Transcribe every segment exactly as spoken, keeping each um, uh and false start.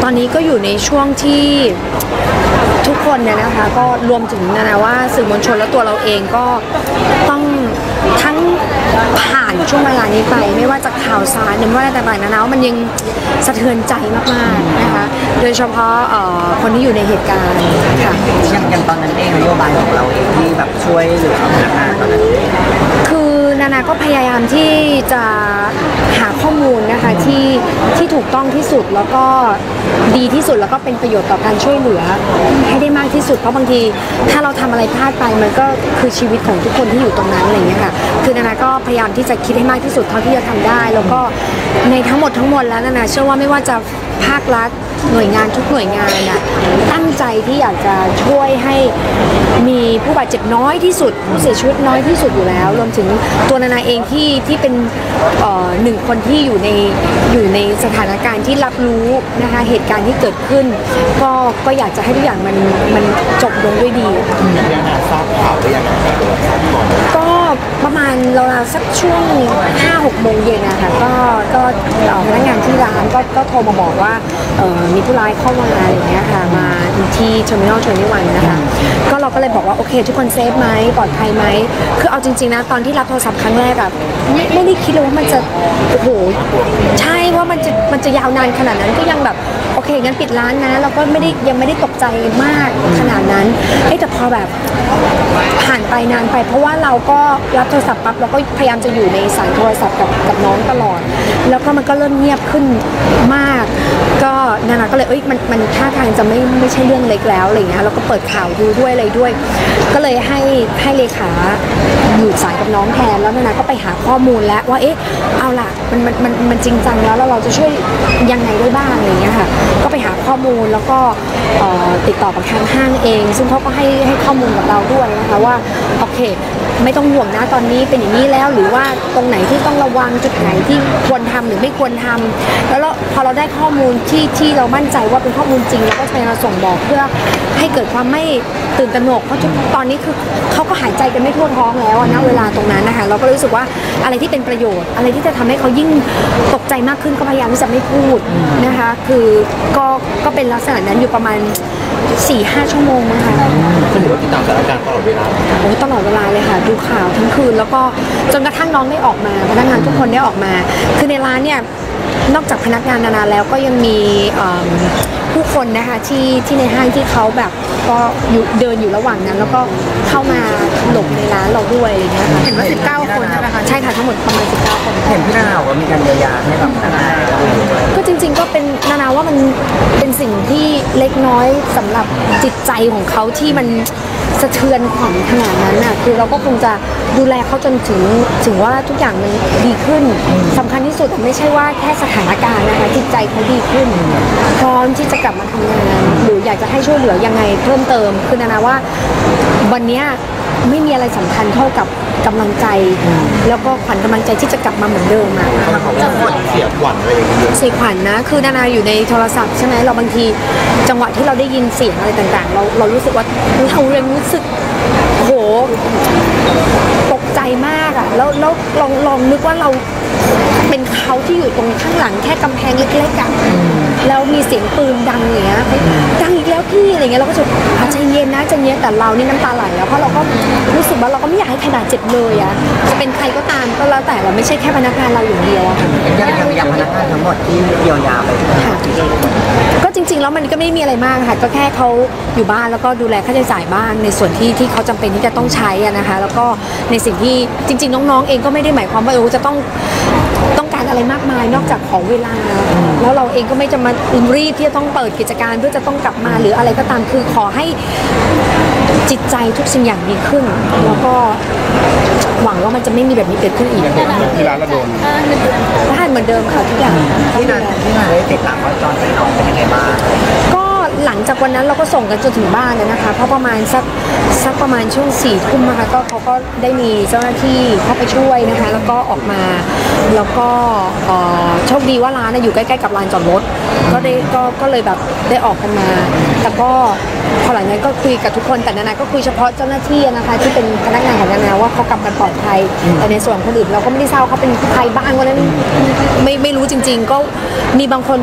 อนนี้ก็อยู่ในช่วงที่ทุกคนเนี่ยนะคะก็รวมถึงนะนะว่าสื่อมวลชนและตัวเราเองก็ต้องทั้งผ่านช่วงเวลานี้ไปไม่ว่าจะข่าวสารหรือว่าอะไรต่างๆนะนะมันยังสะเทือนใจมากๆนะคะโดยเฉพาะคนที่อยู่ในเหตุการณ์ค่ะอย่างอย่างตอนนั้นเองนโยบายของเราเองที่แบบช่วยเหลือพนักงานตอนนั้นคือนานาก็พยายามที่จะหาข้อมูลนะคะที่ที่ถูกต้องที่สุดแล้วก็ดีที่สุดแล้วก็เป็นประโยชน์ต่อการช่วยเหลือให้ได้มากที่สุดเพราะบางทีถ้าเราทำอะไรพลาดไปมันก็คือชีวิตของทุกคนที่อยู่ตรงนั้นอะไรอย่างเงี้ยค่ะคือนานาก็พยายามที่จะคิดให้มากที่สุดเท่าที่จะทำได้แล้วก็ในทั้งหมดทั้งมวลแล้วนานาเชื่อว่าไม่ว่าจะภาครัฐหน่วยงานทุกหน่วยงานน่ะตั้งใจที่อยากจะช่วยให้มีผู้บาดเจ็บน้อยที่สุดผู้เสียชีวิตน้อยที่สุดอยู่แล้วรวมถึงตัวนานาเองที่ที่เป็นหนึ่งคนที่อยู่ในอยู่ในสถานการณ์ที่รับรู้นะคะเหตุการณ์ที่เกิดขึ้นก็ก็อยากจะให้ทุกอย่างมันมันจบลงด้วยดียังนาทราบข่าวหรือยังก็ประมาณเราสักช่วงห้าหกโมงเย็นนะคะก็ก็พนักงานที่ร้านก็ก็โทรมาบอกว่ามีผู้ร้ายเข้ามาอะไรอย่างเงี้ยค่ะมาที่เทอร์มินอลเทอร์มินอลนะคะก็เราก็เลยบอกว่าโอเคทุกคนเซฟไหมปลอดภัยไหมคือเอาจริงๆนะตอนที่รับโทรศัพท์ครั้งแรกอะไม่ไม่ได้คิดเลยว่ามันจะโอ้โหใช่ว่ามันจะมันจะยาวนานขนาดนั้นก็ยังแบบโอเคงั้นปิดร้านนะเราก็ไม่ได้ยังไม่ได้ตกใจมากขนาดนั้นแต่พอแบบผ่านไปนานไปเพราะว่าเราก็รับโทรศัพท์ปั๊บเราก็พยายามจะอยู่ในสายโทรศัพท์กับกับน้องตลอดแล้วก็มันก็เริ่มเงียบขึ้นมากก็นานาก็เลยเอ้ยมันมันท่าทางจะไม่ไม่ใช่เรื่องเล็กแล้วอะไรเงี้ยเราก็เปิดข่าวดูด้วยอะไรด้วยก็เลยให้ให้เลขาอยู่สายกับน้องแทนแล้วนานาก็ไปหาข้อมูลแล้วว่าเอ๊ะเอาล่ะมันมันมันมันจริงจังแล้วแล้วเราจะช่วยยังไงได้บ้างอะไรเงี้ยค่ะก็ไปหาข้อมูลแล้วก็ติดต่อกับทางห้างเองซึ่งเขาก็ให้ให้ข้อมูลกับเราด้วยนะคะว่าโอเคไม่ต้องห่วงนะตอนนี้เป็นอย่างนี้แล้วหรือว่าตรงไหนที่ต้องระวังจุดไหนที่ควรทำหรือไม่ควรทำแล้วพอเราได้ข้อมูลที่ที่เรามั่นใจว่าเป็นข้อมูลจริงเราก็จะมาส่งบอกเพื่อให้เกิดความไม่ตื่นตระหนกเพราะตอนนี้คือเขาก็หายใจกันไม่ทั่วท้องแล้วนะเวลาตรงนั้นนะคะเราก็รู้สึกว่าอะไรที่เป็นประโยชน์อะไรที่จะทำให้เขายิ่งตกใจมากขึ้นก็พยายามที่จะไม่พูดนะคะคือก็ก็เป็นลักษณะนั้นอยู่ประมาณ สี่ห้า ชั่วโมงนะคะก็ถือว่าติดตามสถานการณ์ตลอดเวลาโอ้ตลอดเวลาเลยค่ะดูข่าวทั้งคืนแล้วก็จนกระทั่งน้องได้ออกมาพนักงานทุกคนได้ออกมาคือในร้านเนี่ยนอกจากพนักงานนานาแล้วก็ยังมีผู้คนนะคะที่ที่ในห้างที่เขาแบบก็อยู่เดินอยู่ระหว่างนั้นแล้วก็เข้ามาหลบในร้านเราด้วยอะไรเงี้ยค่ะเห็นว่าสิบเก้าคนใช่ไหมคะใช่ค่ะทั้งหมดประมาณสิบเก้าคนเห็นพี่นานาว่ามีการเยียวยาให้แบบนานาก็จริงๆก็เป็นนานาว่ามันเป็นสิ่งที่เล็กน้อยสำหรับจิตใจของเขาที่มันสะเทือนขวัญขนาดนั้นน่ะคือเราก็คงจะดูแลเขาจนถึงถึงว่าทุกอย่างมันดีขึ้นสำคัญที่สุดไม่ใช่ว่าแค่สถานการณ์นะคะจิตใจเขาดีขึ้นพร้อมที่จะกลับมาทำงานหรืออยากจะให้ช่วยเหลือยังไงเพิ่มเติมคือนานาว่าวันนี้ไม่มีอะไรสำคัญเท่ากับกำลังใจแล้วก็ขวัญกำลังใจที่จะกลับมาเหมือนเดิมอ่ะเสียขวัญอะไรอย่างเงี้ยเสียขวัญนะคือนานาอยู่ในโทรศัพท์ใช่ไหมเราบางทีจังหวะที่เราได้ยินเสียงอะไรต่างๆเราเรารู้สึกว่าเราเรียนรู้สึกโหตกใจมากอ่ะแล้วแล้วลองลองนึกว่าเราเป็นเขาที่อยู่ตรงข้างหลังแค่กำแพงเล็กๆอ่ะแล้วมีเสียงปืนดังอย่างเงี้ยดังอีกแล้วพี่อะไรเงี้ยเราก็จะใจเย็นนะใจเย็นแต่เรานี่น้ำตาไหลแล้วเพราะเราก็รู้สึกว่าเราก็ไม่อยากให้ใครบาดเจ็บเลยอ่ะจะเป็นใครก็ตามก็แล้วแต่เราไม่ใช่แค่พนักงานเราอย่างเดียวอะค่ะยังยังพนักงานทั้งหมดที่เยียวยาไปค่ะก็จริงๆแล้วมันก็ไม่มีอะไรมากค่ะก็แค่เขาอยู่บ้านแล้วก็ดูแลค่าใช้จ่ายบ้านในส่วนที่ที่เขาจำเป็นที่จะต้องใช้อะนะคะแล้วก็ในสิ่งที่จริงๆน้องๆเองก็ไม่ได้หมายความว่าเราจะต้องต้องการอะไรมากมายนอกจากของเวลาแล้วเราเองก็ไม่จะมารีบที่จะต้องเปิดกิจการเพื่อจะต้องกลับมาหรืออะไรก็ตามคือขอให้จิตใจทุกสิ่งอย่างดีขึ้นแล้วก็หวังว่ามันจะไม่มีแบบนี้เกิดขึ้นอีกที่ร้านเราโดนร้านเหมือนเดิมค่ะทุกอย่างที่นั่นที่นั่นได้ติดตามว่าจอนไปน้องเป็นยังไงบ้างก็หลังจากวันนั้นเราก็ส่งกันจนถึงบ้านเลยนะคะเพราะประมาณสักสักประมาณช่วงสี่ทุ่มนะคะก็เขาก็ได้มีเจ้าหน้าที่เข้าไปช่วยนะคะแล้วก็ออกมาแล้วก็โชคดีว่าร้านอยู่ใกล้ๆกับลานจอดรถก็ได้ก็ก็เลยแบบได้ออกกันมาแต่ก็พอหลังนั้นก็คุยกับทุกคนแต่นานาก็คุยเฉพาะเจ้าหน้าที่นะคะที่เป็นพนักงานของนานาว่าเขากลับกันปลอดภัยแต่ในส่วนคนอื่นเราก็ไม่ได้ทราบเขาเป็นใครบ้างวันนั้นไม่ไม่รู้จริงๆก็มีบางคนก็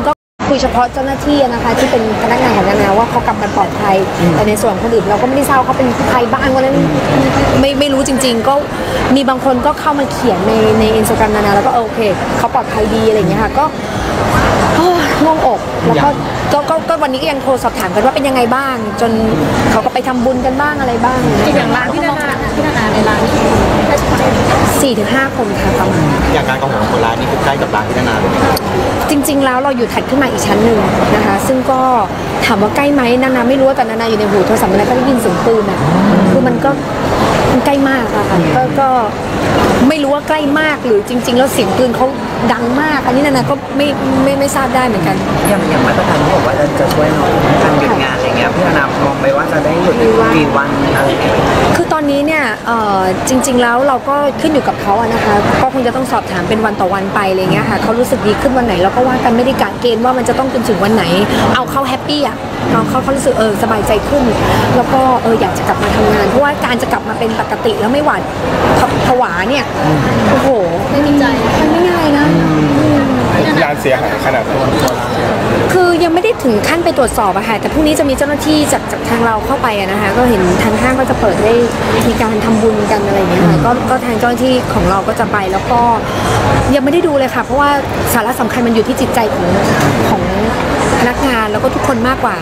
คุยเฉพาะเจ้าหน้าที่นะคะที่เป็นพนักงานของนานาว่าเขากลับมาปลอดภัยแต่ในส่วนคนอื่นเราก็ไม่ได้ทราบเขาเป็นใครบ้างวันนั้นไม่ไม่รู้จริงๆก็มีบางคนก็เข้ามาเขียนในในอินสตาแกรมนานาแล้วก็โอเคเขาปลอดภัยดีอะไรอย่างเงี้ยค่ะก็โล่งอกแล้วก็ก็ก็ก็วันนี้ก็ยังโทรสอบถามกันว่าเป็นยังไงบ้าง จนเขาก็ไปทำบุญกันบ้างอะไรบ้างอย่างร้านที่นานาที่นานาในร้านสี่ถึงห้าคนค่ะประมาณอย่างการกองของคนร้ายนี่คือใกล้กับร้านที่นานาเลยไหมครับจริงๆแล้วเราอยู่ถัดขึ้นมาอีกชั้นหนึ่งนะคะซึ่งก็ถามว่าใกล้ไหมนานาไม่รู้แต่นานาอยู่ในหูโทรศัพท์นานาก็ได้ยินเสียงปืนอ่ะคือมันก็มันใกล้มากอะค่ะก็ก็ไม่รู้ว่าใกล้มากหรือจริง ๆ แล้วเสียงปืนเขาดังมากอันนี้นานาก็ไม่ไม่ไม่ทราบได้เหมือนกันอย่างอย่างมาตรการที่บอกว่าจะช่วยน้องการหยุดงานอะไรเงี้ยพี่นานามองไปว่าจะได้หยุดกี่วันอะไรเงี้ยคือตอนนี้เนี่ยเอ่อจริง ๆ แล้วเราก็ขึ้นอยู่กับเขาอะนะคะก็คงจะต้องสอบถามเป็นวันต่อวันไปอะไรเงี้ยค่ะเขารู้สึกดีขึ้นวันไหนเราก็ว่ากันไม่ได้กะเกณฑ์ว่ามันจะต้องจนถึงวันไหน เอาเขาแฮปปี้อะเอาเขาเขารู้สึกเออสบายใจขึ้น แล้วก็เอออยากจะกลับมาทำงานเพราะว่าการจะกลับมาเป็นปกติแล้วไม่หวาดผวาเนี่ยโอ้โหไม่มีใจมันไม่ง่ายนะร้านเสียหายขนาดตัวตัวร้านคือยังไม่ได้ถึงขั้นไปตรวจสอบอะค่ะแต่พรุ่งนี้จะมีเจ้าหน้าที่จากจากทางเราเข้าไปอะนะคะก็เห็นทางห้างก็จะเปิดให้มีการทำบุญกันอะไรอย่างเงี้ยค่ะก็ก็ทางเจ้าหน้าที่ของเราก็จะไปแล้วก็ยังไม่ได้ดูเลยค่ะเพราะว่าสาระสำคัญมันอยู่ที่จิตใจของของพนักงานแล้วก็ทุกคนมากกว่า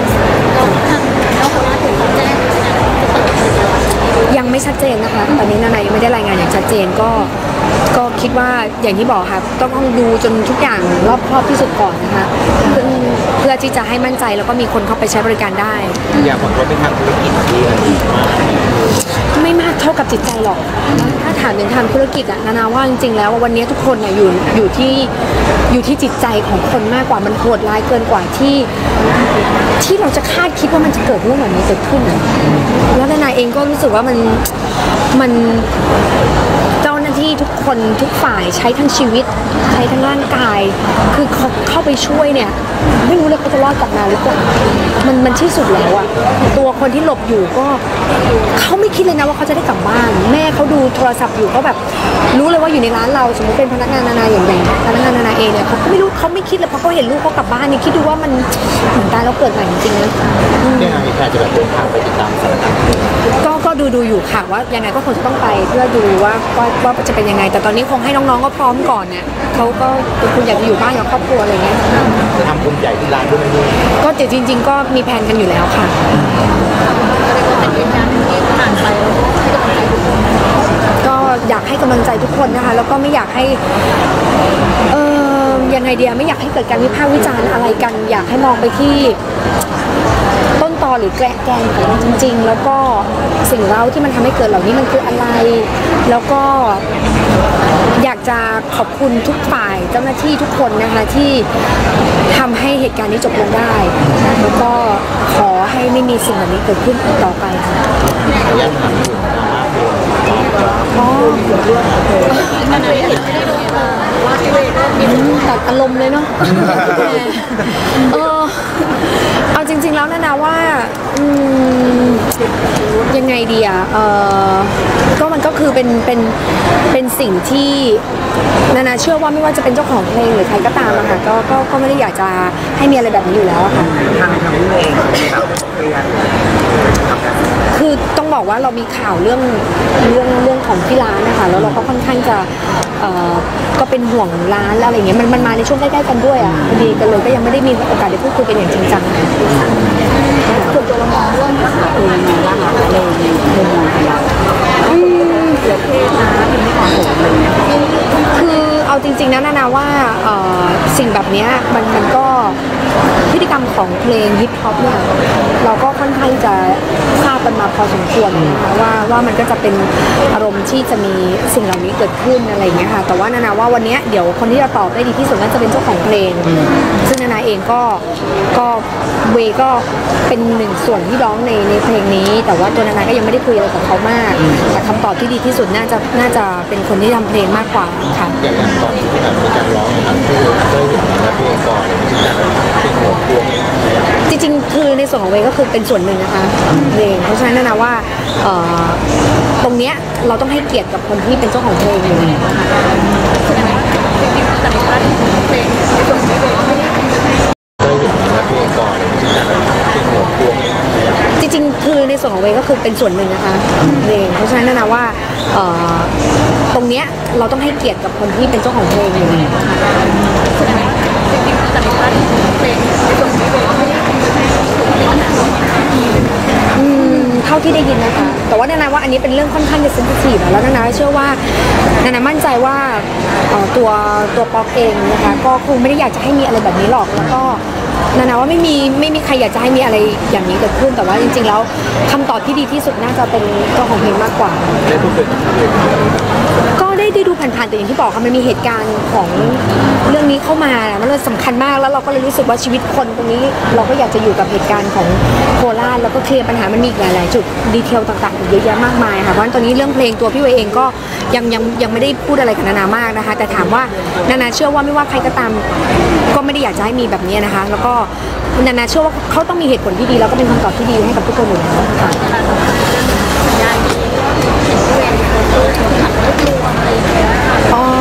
ยังไม่ชัดเจนนะคะตอนนี้นานายังไม่ได้รายงานอย่างชัดเจนก็ก็คิดว่าอย่างที่บอกค่ะต้องดูจนทุกอย่างรอบครอบที่สุดก่อนนะคะเพื่อเพื่อที่จะให้มั่นใจแล้วก็มีคนเข้าไปใช้บริการได้อยากผลกระทบเป็นทางธุรกิจที่อันนี้มากไม่มากเท่ากับจิตใจหรอกถ้าถามถึงทางธุรกิจอะนานาว่าจริงๆแล้ววันนี้ทุกคนเนี่ยอยู่อยู่ที่อยู่ที่จิตใจของคนมากกว่ามันโหดร้ายเกินกว่าที่ที่เราจะคาดคิดว่ามันจะเกิดเรื่องแบบนี้เกิดขึ้นอะแล้วนานาเองก็รู้สึกว่ามันมันเจ้าหน้าที่ทุกคนทุกฝ่ายใช้ทั้งชีวิตใช้ทั้งร่างกาย คือเขาเข้าไปช่วยเนี่ยไม่รู้เลยเขาจะรอดกลับมาหรือเปล่ามันมันที่สุดแล้วอะตัวคนที่หลบอยู่ก็เขาไม่คิดเลยนะว่าเขาจะได้กลับบ้านแม่เขาดูโทรศัพท์อยู่เขาแบบรู้เลยว่าอยู่ในร้านเราสมมติเป็นพนักงานนานาอย่างอย่างพนักงานนานาเองเนี่ยเขาก็ไม่รู้เขาไม่คิดเลยเพราะเขาเห็นลูกเขากลับบ้านนี่คิดดูว่ามันเหมือนตายแล้วเกิดใหม่จริงๆนะเนี่ยมีแพทย์จะแบบเดินทางไปติดตามสถานการณ์ก็ก็ดูดูอยู่ค่ะว่ายังไงก็คงจะต้องไปเพื่อดูว่าว่าว่าจะเป็นยังไง แต่ตอนนี้คงให้น้องๆก็พร้อมก่อนเนี่ยเขาก็คุณอยากจะอยู่บ้านกับครอบครัวอะไรเงี้ยจะทำบุญใหญ่ที่ร้านด้วยไหมเนี่ยก็เดี๋ยวจริง ๆ ก็มีแผนกันอยู่แล้วค่ะก็อยากให้กำลังใจทุกคนนะคะแล้วก็ไม่อยากให้เออยังไงเดียไม่อยากให้เกิดการวิพากษ์วิจารณ์อะไรกัน อยากให้มองไปที่ต้นตอหรือแกนแกนของมันจริง ๆ แล้วก็สิ่งเร้าที่มันทำให้เกิดเหล่านี้มันคืออะไร แล้วก็อยากจะขอบคุณทุกฝ่ายเจ้าหน้าที่ทุกคนนะคะที่ทำให้เหตุการณ์นี้จบลงได้แล้วก็ขอให้ไม่มีสิ่งแบบนี้เกิดขึ้นอีกต่อไปค่ะยังถามถึงดราม่าเพลงอ๋อตัดอารมณ์เลยเนาะเออเอาจริงๆแล้วนะนะว่าอืมยังไงดีอ่ะเออก็มันก็คือเป็นเป็นเป็นสิ่งที่นานาเชื่อว่าไม่ว่าจะเป็นเจ้าของเพลงหรือใครก็ตามอะค่ะก็ก็ก็ไม่ได้อยากจะให้มีอะไรแบบนี้อยู่แล้วอะค่ะทางทางพี่เองแบบเครียดคือต้องบอกว่าเรามีข่าวเรื่องเรื่องเรื่องของที่ร้านนะคะแล้วเราก็ค่อนข้างจะเอ่อก็เป็นห่วงร้านแล้วอะไรเงี้ยมันมันมาในช่วงใกล้ๆกันด้วยอ่ะพอดีกันเลยก็ยังไม่ได้มีโอกาสได้พูดคุยกันอย่างจริงจังส่วนตัวเรามองเรื่องภาษาเองมองว่าเราเลยมุมมองของเราอืมเกี่ยวเพศนะเป็นไม่เหมาะสมเลยคือเอาจริงๆนะนานาว่าเอ่อสิ่งแบบเนี้ยมันมันก็พฤติกรรมของเพลงฮิปฮอปเนี่ยเราก็ค่อนข้างจะทราบกันมาพอสมควรนะคะว่าว่ามันก็จะเป็นอารมณ์ที่จะมีสิ่งเหล่านี้เกิดขึ้นอะไรอย่างเงี้ยค่ะแต่ว่านานาว่าวันนี้เดี๋ยวคนที่จะตอบได้ดีที่สุดน่าจะเป็นเจ้าของเพลงซึ่งนานาเองก็ก็เวก็เป็นหนึ่งส่วนที่ร้องในในเพลงนี้แต่ว่าตัวนานาก็ยังไม่ได้คุยอะไรกับเขามากแต่คำตอบที่ดีที่สุดน่าจะน่าจะเป็นคนที่ทำเพลงมากกว่าค่ะอย่างอย่างตอนที่แบบมีการร้องนะครับคือเคยเห็นนะเพลงก่อนที่จะเป็นหัวพวงจริงๆคือในส่วนของเวก็คือเป็นส่วนหนึ่งนะคะเพลงเพราะฉะนั้นนานาว่าเอ่อตรงเนี้ยเราต้องให้เกียรติกับคนที่เป็นเจ้าของเพลงอยู่ส่วนของเวก็คือเป็นส่วนหนึ่งนะคะเพลงเพราะฉะนั้นนะว่าเอ่อตรงเนี้ยเราต้องให้เกียรติกับคนที่เป็นเจ้าของเพลงอยู่อืมเท่าที่ได้ยินนะคะแต่ว่านานาว่าอันนี้เป็นเรื่องค่อนข้างจะเซนซิทีฟแล้วนานาเชื่อว่านานามั่นใจว่าเอ่อตัวตัวป๊อกเองนะคะก็คงไม่ได้อยากจะให้มีอะไรแบบนี้หรอกแล้วก็นานาว่าไม่มีไม่มีใครอยากจะให้มีอะไรอย่างนี้เกิดขึ้นแต่ว่าจริงๆแล้วคำตอบที่ดีที่สุดน่าจะเป็นเจ้าของเพลงมากกว่าได้พูดคุยกับพี่เองก็ได้ได้ดูผ่านๆแต่อย่างที่บอกค่ะมันมีเหตุการณ์ของเรื่องนี้เข้ามามันเลยสำคัญมากแล้วเราก็เลยรู้สึกว่าชีวิตคนตรงนี้เราก็อยากจะอยู่กับเหตุการณ์ของโคราชแล้วก็เคลียร์ปัญหามันมีอีกหลายๆจุดดีเทลต่างๆเยอะแยะมากมายค่ะเพราะฉะนั้นตอนนี้เรื่องเพลงตัวพี่เวย์เองก็ยังยังยังไม่ได้พูดอะไรกับนานามากนะคะแต่ถามว่านานาเชื่อว่าไม่ว่าใครก็ตามก็ไม่ได้อยากจะให้มีแบบนี้นะคะแล้วก็นานาเชื่อว่าเขาต้องมีเหตุผลที่ดีแล้วก็เป็นคำตอบที่ดีให้กับทุกคนอยู่แล้วค่ะอ๋อ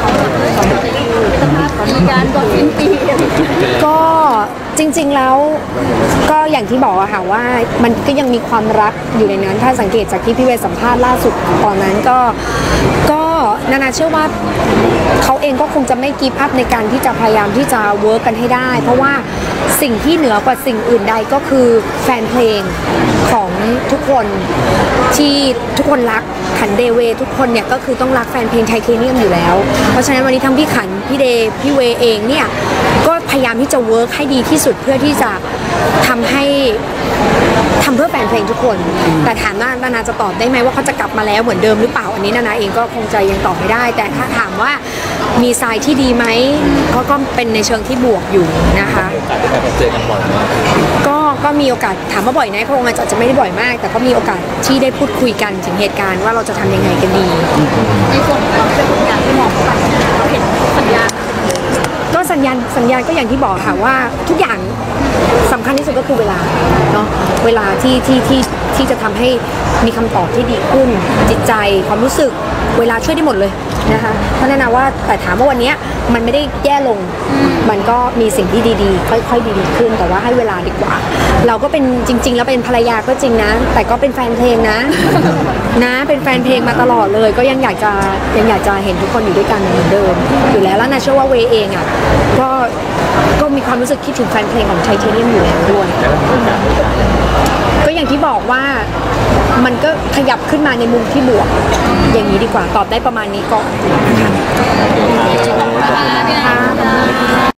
การก่อนสิ้นปีก็จริงๆแล้วก็อย่างที่บอกอะค่ะว่ามันก็ยังมีความรักอยู่ในนั้นถ้าสังเกตจากที่พี่เวย์สัมภาษณ์ล่าสุดตอนนั้นก็ก็นานาเชื่อว่าเขาเองก็คงจะไม่กีบอัพในการที่จะพยายามที่จะเวิร์กกันให้ได้เพราะว่าสิ่งที่เหนือกว่าสิ่งอื่นใดก็คือแฟนเพลงของทุกคนที่ทุกคนรักขันเดเวทุกคนเนี่ยก็คือต้องรักแฟนเพลงไทเทเนียมอยู่แล้วเพราะฉะนั้นวันนี้ทั้งพี่ขันพี่เดพี่เวเองเนี่ยก็พยายามที่จะเวิร์กให้ดีที่สุดเพื่อที่จะทำให้ทำเพื่อแฟนเพลงทุกคนแต่ถามว่านานาจะตอบได้ไหมว่าเขาจะกลับมาแล้วเหมือนเดิมหรือเปล่าอันนี้นานาเองก็คงจะยังตอบไม่ได้แต่ถ้าถามว่ามีทรายที่ดีไหมเขาก็เป็นในเชิงที่บวกอยู่นะคะโอกาสที่จะเจอกันบ่อยไหมก็ก็มีโอกาสถามว่าบ่อยไหมคงอาจจะไม่ได้บ่อยมากแต่ก็มีโอกาสที่ได้พูดคุยกันถึงเหตุการณ์ว่าเราจะทำยังไงกันดีในส่วนของเป็นสัญญาณที่มองเข้าไปเราเห็นสัญญาณก็สัญญาณสัญญาณก็อย่างที่บอกค่ะว่าทุกอย่างสำคัญที่สุดก็คือเวลาเนาะเวลาที่ที่ที่ที่จะทำให้มีคำตอบที่ดีขึ้นจิตใจความรู้สึกเวลาช่วยได้หมดเลยนะคะเพราะนั่นนะว่าแต่ถามว่าวันนี้มันไม่ได้แย่ลงมันก็มีสิ่งที่ดีๆค่อยๆดีๆขึ้นแต่ว่าให้เวลาดีกว่าเราก็เป็นจริงๆแล้วเป็นภรรยาก็จริงนะแต่ก็เป็นแฟนเพลงนะนะเป็นแฟนเพลงมาตลอดเลยก็ยังอยากจะยังอยากจะเห็นทุกคนอยู่ด้วยกันเหมือนเดิมอยู่แล้วแล้วนะเชื่อว่าเวเองอ่ะก็ก็มีความรู้สึกคิดถึงแฟนเพลงของไทเทเนียมอยู่แล้วด้วยก็อย่างที่บอกว่ามันก็ขยับขึ้นมาในมุมที่บวกอย่างนี้ดีกว่าตอบได้ประมาณนี้ก่อนค่ะ